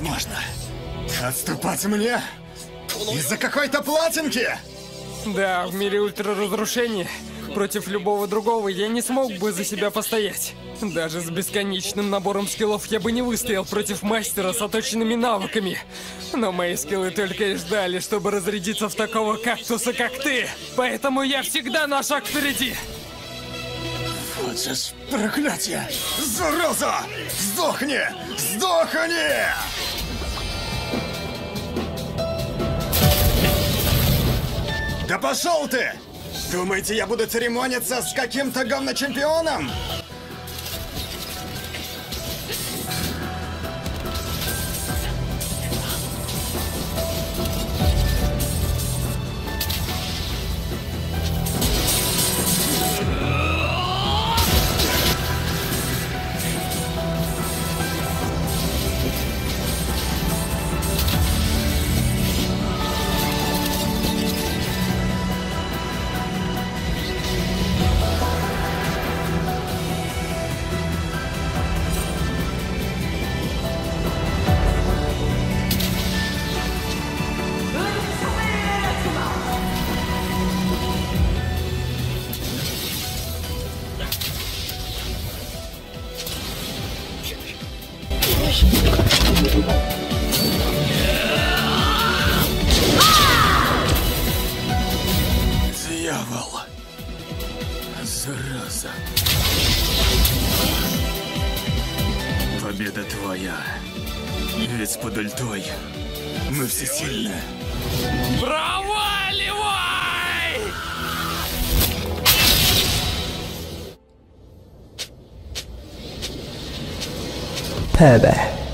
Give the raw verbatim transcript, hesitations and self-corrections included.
невозможно. Отступать мне? Из-за какой-то платинки? Да, в мире ультраразрушения против любого другого я не смог бы за себя постоять. Даже с бесконечным набором скиллов я бы не выстоял против мастера с оточенными навыками. Но мои скиллы только и ждали, чтобы разрядиться в такого кактуса, как ты. Поэтому я всегда на шаг впереди. Вот же ж проклятие! Зараза! Сдохни! Сдохни! Да пошел ты! Думаете, я буду церемониться с каким-то говночемпионом? Дьявол. Зараза. Победа твоя. Ведь под ультой мы все сильны. Проваливай! Tövbe.